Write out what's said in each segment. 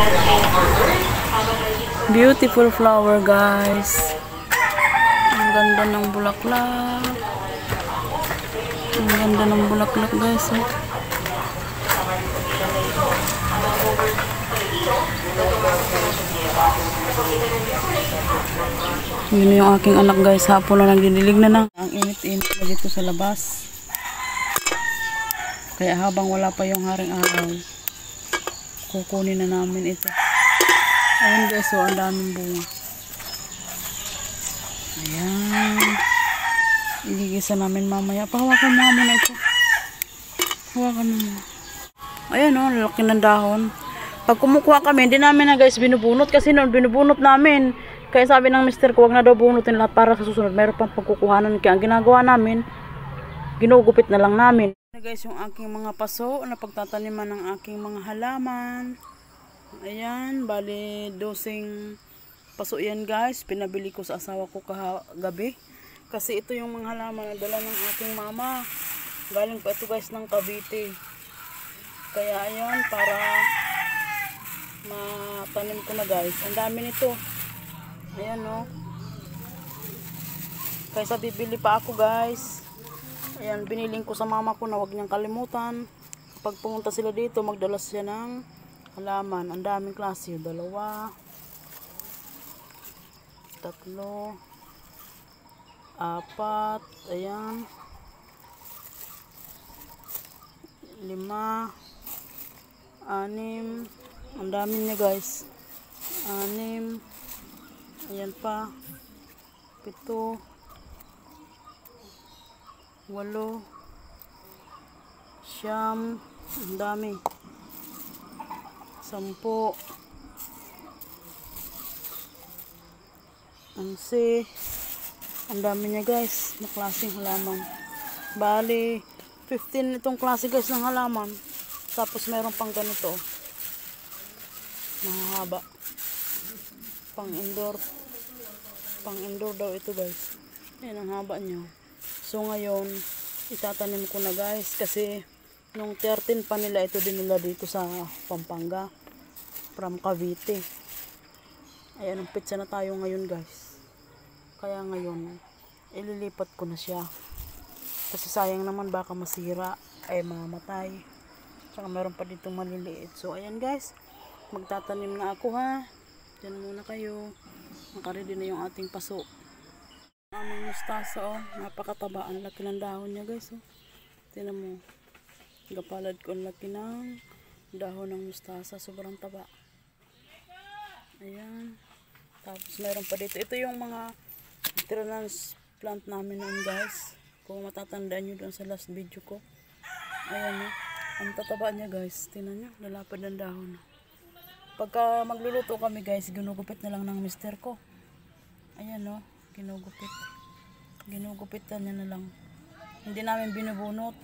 Beautiful flower, guys. Ang ganda ng bulaklak. Ang ganda ng bulaklak, guys. Oh. Yun yung aking anak, guys. Hapon na nagdidilig na. Ang init-init na dito sa labas. Kaya habang wala pa yung haring araw, kukunin na namin ito. Ayun, guys. So, ang daming bunga. Ayan. Igigisa namin mamaya. Pahawakan mo muna ito. Hawakan mo muna. Ayan, oh. Lalaki ng dahon. Pag kumukuha kami, hindi namin na, guys, binubunot. Kasi noon, binubunot namin. Kaya sabi ng mister ko, wag na daw bunutin lahat para sa susunod. Meron pang pagkukuhanan. Kaya ang ginagawa namin, ginugupit na lang namin. Guys, yung aking mga paso na pagtataniman ng aking mga halaman. Ayan, bali dosing paso yan, guys. Pinabili ko sa asawa ko kagabi. Kasi ito yung mga halaman na dala ng aking mama. Galing pa ito, guys, ng Cavite. Kaya ayan, para matanim ko na, guys. Ang dami nito. Ayan, no. Kaysa bibili pa ako, guys. Ayan, biniling ko sa mama ko na huwag niyang kalimutan. Kapag pumunta sila dito, magdala siya ng halaman. Ang daming klase. 2, 3, 4. Ayan. 5, 6. Ang dami niya, guys. 6. Ayan pa. 7. 8. 9. Ang dami. 10. 11. Ang dami niya, guys, na klaseng halaman. Bali 15 itong klase, guys, ng halaman. Tapos meron pang ganito, mahaba, pang indoor daw ito, guys. Ayan ang haba niya. So ngayon, itatanim ko na, guys, kasi nung 13 pa nila ito dinula dito sa Pampanga from Cavite. Ayan, ang pizza na tayo ngayon, guys. Kaya ngayon, ililipat ko na siya. Kasi sayang naman, baka masira, ay mamatay. Tsaka meron pa dito maliliit. So ayan, guys, magtatanim na ako, ha. Diyan muna kayo. Nakaready na yung ating paso. Aming mustasa, oh, napakataba. Ang laki ng dahon niya, guys, oh. Tingnan mo, gapalad ko ang laki ng dahon ng mustasa. Sobrang taba. Ayan. Tapos meron pa dito. Ito yung mga transplant namin noon, guys. Kung matatandaan nyo doon sa last video ko. Ayan, oh. Ang tataba niya, guys. Tingnan nyo, lalapad ng dahon. Pagka magluluto kami, guys, ginugupit na lang ng mister ko. Ayan, oh. Ginugupitan niya na lang. Hindi namin binubunot.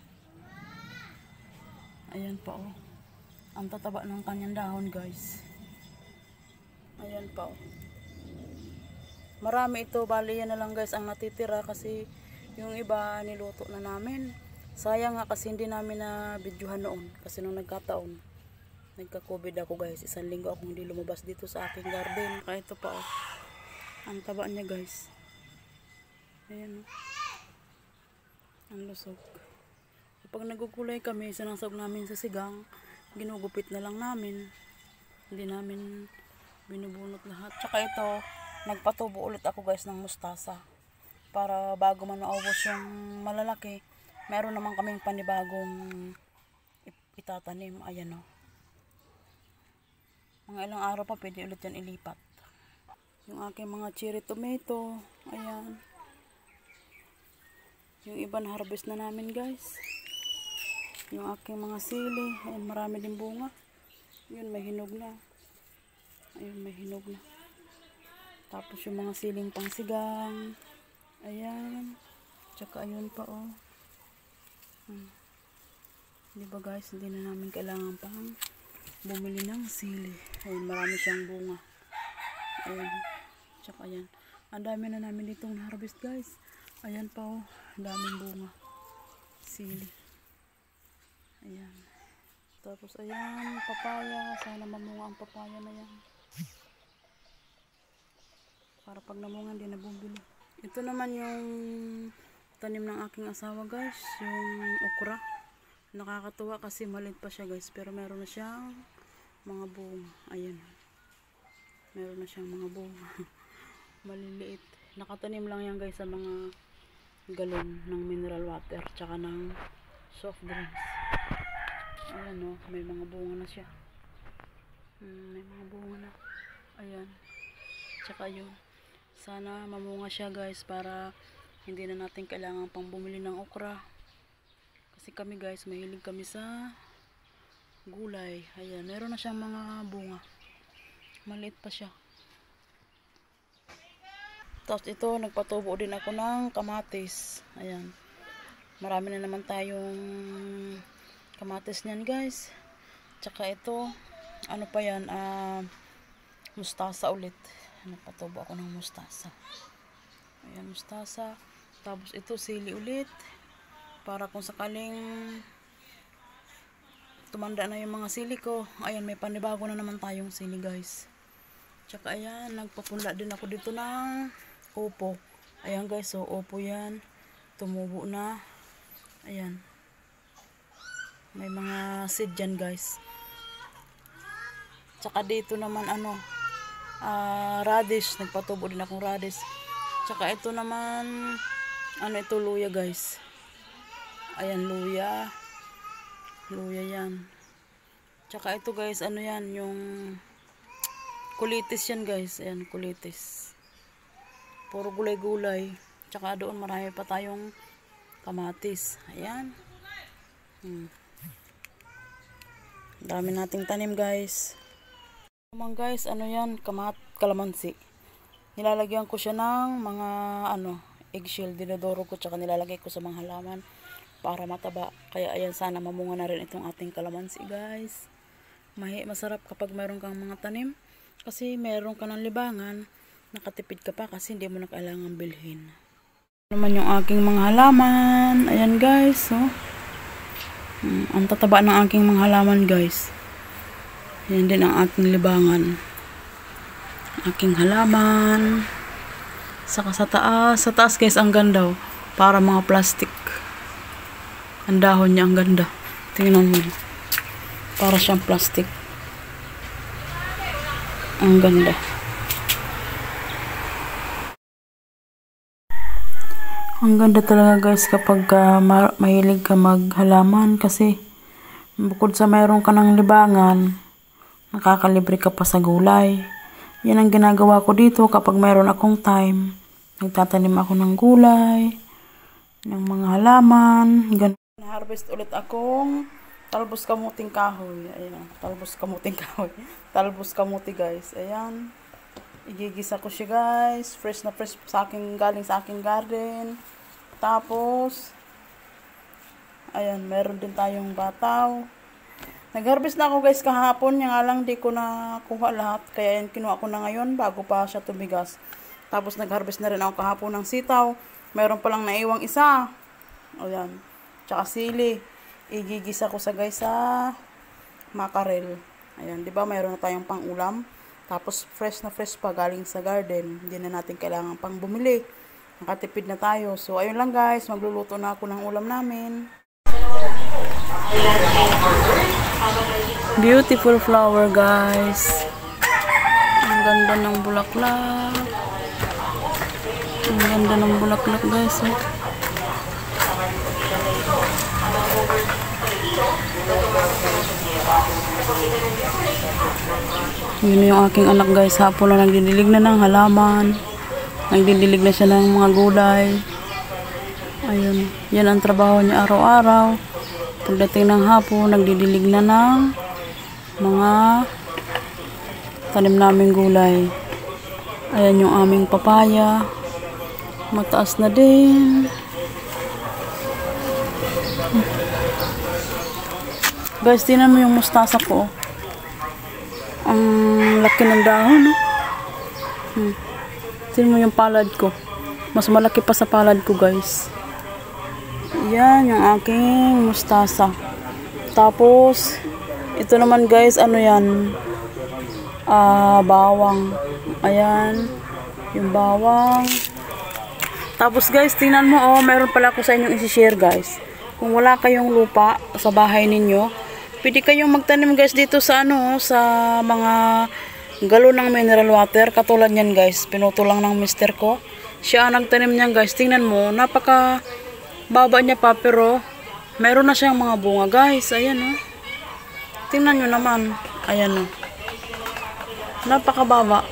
Ayan pa, oh. Ang tataba ng kanyang dahon, guys. Ayan pa, oh. Marami ito. Bali yan na lang, guys, ang natitira kasi yung iba niluto na namin. Sayang nga kasi hindi namin na videohan noon. Kasi nung nagkataon, nagka-COVID ako, guys. 1 linggo akong hindi lumabas dito sa aking garden. Kaya ito pa, oh. Ang taba niya, guys. Ayan, oh. Ang lusog. Kapag nagugulay kami, sinasawag namin sa sigang, ginugupit na lang namin. Hindi namin binubunot lahat. Tsaka ito, nagpatubo ulit ako, guys, ng mustasa. Para bago man maubos yung malalaki, meron naman kaming panibagong itatanim. Ayan, oh. Mga ilang araw pa, pwede ulit yan ilipat. Yung aking mga cherry tomato. Ayan. Yung iba na harvest na namin, guys. Yung aking mga sili. Ayan, marami din bunga. Yun, may hinog na. Ayun, may hinog na. Tapos yung mga siling pangsigang. Ayan. Tsaka ayun pa, oh. Diba, guys, hindi na namin kailangan pang bumili ng sili. Ayun, marami siyang bunga. Ayun. Tsaka ayan. Ang dami na namin ditong harvest, guys. Ayan pa, oh. Ang daming bunga. Sili. Ayan. Tapos ayan, papaya. Sana mamunga ang papaya na yan. Para pag namunga, hindi na bumili. Ito naman yung tanim ng aking asawa guys. Yung okra. Nakakatuwa kasi maliit pa siya guys. Pero meron na siyang mga bunga. Ayan. Meron na siyang mga bunga. Maliliit. Nakatanim lang yan guys sa mga galon ng mineral water. Tsaka ng soft drinks. Ayan o. May mga bunga na siya. May mga bunga na. Ayan. Tsaka yun. Sana mamunga siya guys para hindi na natin kailangan pang bumili ng okra. Kasi kami guys, mahilig kami sa gulay. Ayan, meron na siyang mga bunga. Maliit pa siya. Tapos ito, nagpatubo din ako ng kamatis. Ayan. Marami na naman tayong kamatis niyan guys. Tsaka ito, ano pa yan, mustasa ulit. Nagpatubo ako ng mustasa. Ayan, mustasa. Tapos ito, sili ulit. Para kung sakaling tumanda na yung mga sili ko. Ayan, may panibago na naman tayong sili guys. Tsaka ayan, nagpapunla din ako dito ng upo. Ayan guys, so upo yan. Tumubo na. Ayan. May mga seed dyan guys. Tsaka dito naman radish. Nagpatubo din akong radish. Tsaka ito naman, ito luya guys. Ayan, luya. Luya yan. Tsaka ito guys, yan, yung kulitis yan guys. Ayan, kulitis. Puro gulay-gulay. Tsaka doon marami pa tayong kamatis. Ayan. Dami nating tanim guys. Naman guys, yan, kalamansi. Nilalagyan ko siya ng mga eggshell, dinodoro ko, tsaka nilalagay ko sa mga halaman para mataba. Kaya ayan, sana mamunga na rin itong ating kalamansi guys. Masarap kapag mayroon kang mga tanim. Kasi mayroon ka ng libangan, nakatipid ka pa kasi hindi mo na kailangan bilhin. Naman yung aking mga halaman. Ayan guys, ang tataba ng aking mga halaman guys. Ayan din ang aking libangan. Aking halaman. Saka sa taas guys, ang ganda para mga plastic. Ang dahon niya, ang ganda. Tingnan mo. Para siyang plastic. Ang ganda. Ang ganda talaga guys kapag mahilig ka maghalaman kasi bukod sa mayroon ka ng libangan, nakakalibre ka pa sa gulay. Yan ang ginagawa ko dito kapag mayroon akong time. Nagtatanim ako ng gulay, ng mga halaman. Na-harvest ulit akong talbos kamuting kahoy. Ayan, talbos kamuting kahoy. Talbos kamuti guys. Ayan. Igigisa ko siya guys. Fresh na fresh galing sa aking garden. Tapos, ayan, meron din tayong bataw. Nag-harvest na ako guys kahapon. Yung nga lang di ko na kuha lahat. Kaya yan kinuha ko na ngayon bago pa siya tumigas. Tapos nag-harvest na rin ako kahapon ng sitaw. Meron palang naiwang isa. Ayan. Tsaka sili. Igigisa ko sa guys sa makarel. Ayan. Diba mayroon na tayong pang ulam. Tapos fresh na fresh pa galing sa garden. Hindi na natin kailangan pang bumili. Nakatipid na tayo. So ayun lang guys. Magluluto na ako ng ulam namin. Beautiful flower guys. Ang ganda ng bulaklak. Ang ganda ng bulaklak guys. Yun yung aking anak guys. Hapon na nagdidilig na ng halaman. Nagdidilig na siya ng mga gulay. Ayun. Yan ang trabaho niya araw-araw. Pagdating ng hapon, nagdidilig na ng mga tanim naming gulay. Ayan yung aming papaya. Mataas na din. Guys, tingnan mo yung mustasa ko. Ang laki ng dahon. Tingnan mo yung palad ko. Mas malaki pa sa palad ko guys. Yan yung aking mustasa. Tapos Ito naman guys, ano yan? Bawang. Ayan. Yung bawang. Tapos guys, tingnan mo, oh, meron pala ako sa inyong isi-share guys. Kung wala kayong lupa sa bahay ninyo, pwede kayong magtanim guys dito sa ano, sa mga galon ng mineral water. Katulad yan guys, pinuto lang ng mister ko. Siya ang nagtanim niyan guys. Tingnan mo, napaka baba niya pa, pero meron na siyang mga bunga guys. Ayan oh. Tingnan nyo naman. Ayan oh. Napakababa.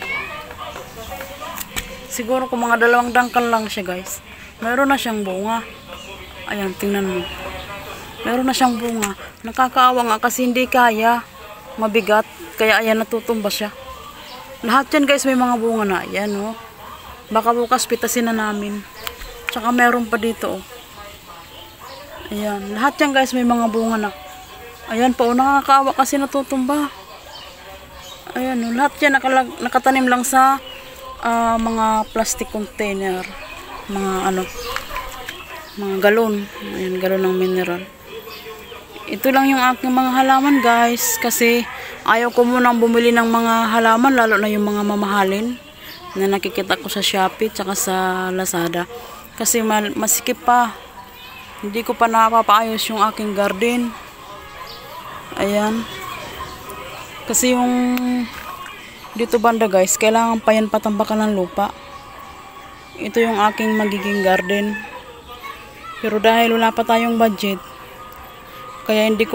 Siguro kung mga 2 dangkal lang siya guys, meron na siyang bunga. Ayan, tingnan mo. Meron na siyang bunga. Nakakaawa nga kasi hindi kaya. Mabigat. Kaya ayan, natutumba siya. Lahat yan guys may mga bunga na. Ayan oh. Baka bukas pitasin na namin. Tsaka meron pa dito oh. Ayan. Lahat yan guys may mga bunga na. Ayan pa oh. Nakakaawa kasi natutumba. Ayan oh. Lahat yan nakatanim lang sa mga plastic container, mga galon. Ayan, galon ng mineral. Ito lang yung aking mga halaman guys, kasi ayaw ko munang bumili ng mga halaman, lalo na yung mga mamahalin na nakikita ko sa Shopee tsaka sa Lazada, kasi masikip pa. Hindi ko pa napapaayos yung aking garden. Ayan, kasi yung dito banda guys, kailangan pa yan patambakan ng lupa. Ito yung aking magiging garden. Pero dahil wala pa tayong budget, kaya hindi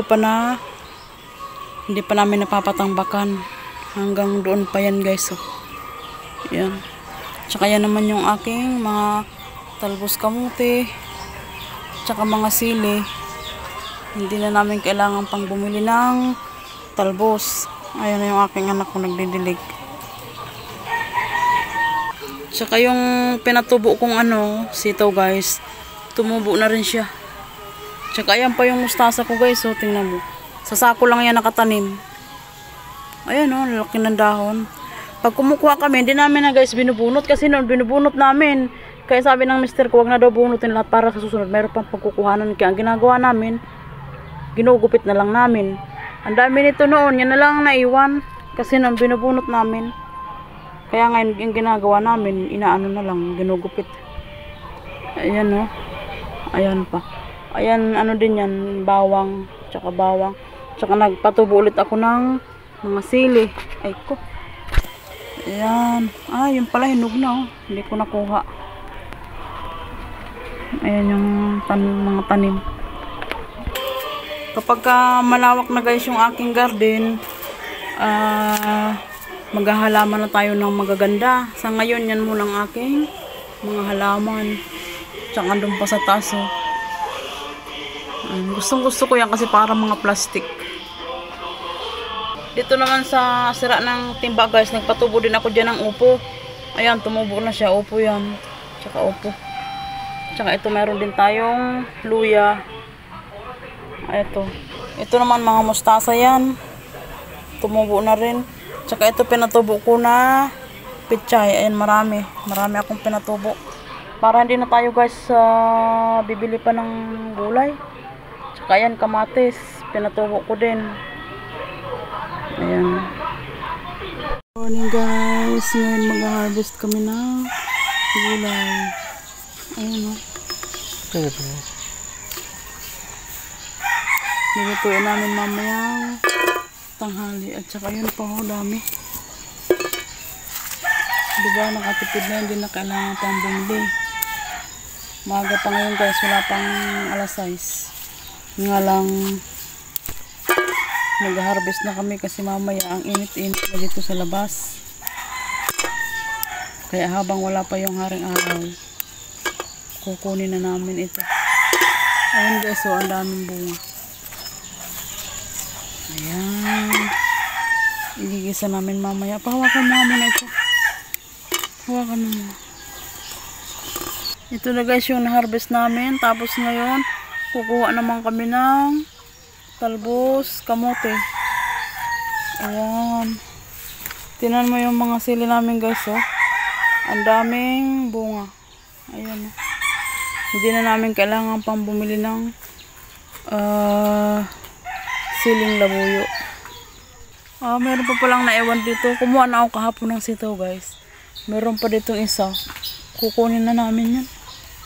pa namin napapatambakan. Hanggang doon pa yan guys. So, yan. Tsaka yan naman yung aking mga talbos kamuti. Tsaka mga sili. Hindi na namin kailangan pang bumili ng talbos. Ayan na yung aking anak ko nagdidilig. Tsaka yung pinatubo kong sitaw guys, tumubo na rin siya. Tsaka ayan pa yung mustasa ko guys, so tingnan mo. Sa sako lang yan nakatanim. Ayan oh, lalaki ng dahon. Pag kumukuha kami, hindi namin na guys binubunot, kasi noon binubunot namin. Kaya sabi ng mister ko, wag na daw bunutin lahat para sa susunod meron pang pagkukuhanan. Kaya ang ginagawa namin, ginugupit na lang namin. Ang dami nito noon, yan na lang naiwan. Kasi nang binubunot namin. Kaya ngayon, yung ginagawa namin, inaano na lang, ginugupit. Ayan o. Ayan pa. Ayan, ano din yan, bawang. Tsaka bawang. Tsaka nagpatubo ulit ako ng mga sili. Ay ko. Ayan. Yun pala, hinog na o. Hindi ko nakuha. Ayan yung mga tanim. Kapag malawak na guys yung aking garden, maghahalaman na tayo ng magaganda. Sa ngayon, yan muna ang aking mga halaman. Tsaka doon pa sa taas. Gustong gusto ko yan kasi para mga plastic. Dito naman sa sira ng timba guys, nagpatubo din ako dyan ng upo. Ayan, tumubo na siya. Upo yan. Tsaka upo. Tsaka ito meron din tayong luya. Ito naman mga mustasa yan. Tumubo na rin. Tsaka ito pinatubo ko na pichay. Ayan, marami akong pinatubo. Para hindi na tayo guys bibili pa ng gulay. Tsaka ayan, kamatis. Pinatubo ko din. Ayan. Morning guys. Ngayon mag-harvest kami ng gulay. Ayan o. Nilutuin namin mamayang tanghali. At saka yun pa ho, dami. Diba, nakatipid na, hindi na kailangan pang bumili. Maaga pa ngayon guys, wala pang alas 6. Nga lang, nag-harvest na kami kasi mamaya ang init-init na dito sa labas. Kaya habang wala pa yung haring araw, kukunin na namin ito. Ayun guys, so ang daming bunga. Ayan. Igigisa namin mamaya. Pahawakan mo muna ito. Hawakan mo muna. Ito na guys yung na-harvest namin. Tapos ngayon, kukuha naman kami ng talbos, kamote. Ayan. Tingnan mo yung mga sili namin guys, oh. Ang daming bunga. Ayan, oh. Hindi na namin kailangan pang bumili ng siling labuyo. Meron pa palang naiwan dito. Kumuha na ako kahapon ng sitaw, guys. Meron pa ditong isa. Kukunin na namin yan.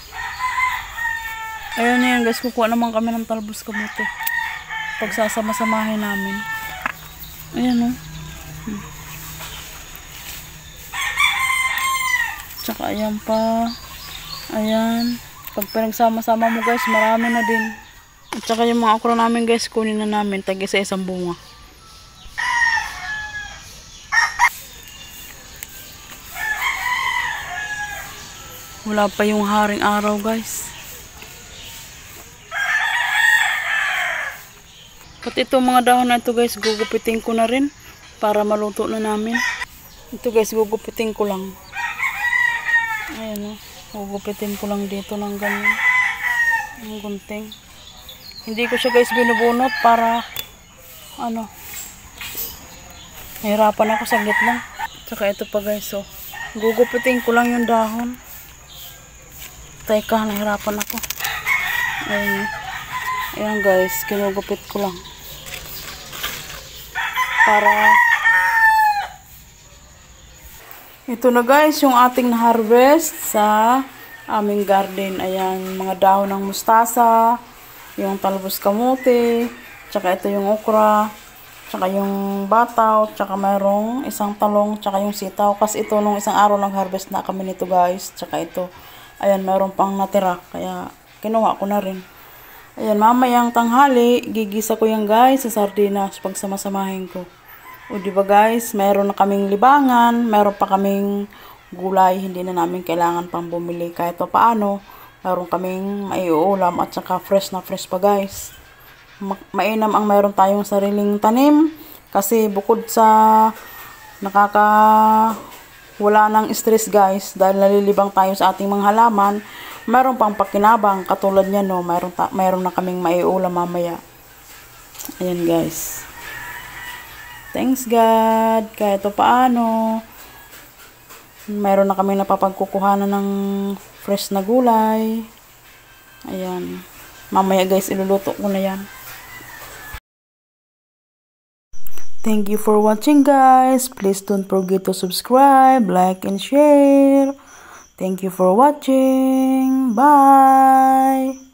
Ayun na yan, guys. Kukuha naman kami ng talbos kamote. Pagsasama-samahin namin. Ayan, oh. Tsaka ayan pa. Ayan. Pag pinagsama-sama mo, guys, marami na din. At saka yung mga okra namin, guys, kunin na namin. Tag-isa isang bunga. Wala pa yung haring araw, guys. Pati itong mga dahon na ito, guys, gugupitin ko na rin para maluto na namin. Ito, guys, gugupitin ko lang. Ayan, gugupitin ko lang dito ng ganyan. Ang gunting. Hindi ko siya, guys, binubunot para nahirapan ako saglit lang. Tsaka ito pa, guys, oh. Gugupitin ko lang yung dahon. Teka, nahirapan ako. Ayan. Ayan, guys, kinugupit ko lang. Para ito na, guys, yung ating na-harvest sa aming garden. Ayan, mga dahon ng mustasa, yung talbos kamote, tsaka ito yung okra, tsaka yung bataw, tsaka mayroong isang talong, tsaka yung sitaw. Kasi ito nung isang araw nag-harvest na kami nito, guys. Tsaka ito, ayan, mayroong pang natira, kaya kinuha ko na rin. Ayan, mamayang tanghali, gigisa ko yan, guys, sa sardinas pag samasamahin ko. O diba, guys, mayroon na kaming libangan, mayroon pa kaming gulay, hindi na namin kailangan pang bumili. Kahit pa paano, mayroon kaming maiuulam at saka fresh na fresh pa, guys. Mainam ang mayroon tayong sariling tanim kasi bukod sa wala ng stress, guys, dahil nalilibang tayo sa ating mga halaman, mayroon pang pakinabang katulad niyan, no, mayroon na kaming maiulam mamaya. Ayan, guys. Thanks, God. Kahit paano, mayroon na kami napapagkukuhanan ng fresh na gulay. Ayan. Mamaya, guys, iluluto ko na yan. Thank you for watching, guys. Please don't forget to subscribe, like, and share. Thank you for watching. Bye!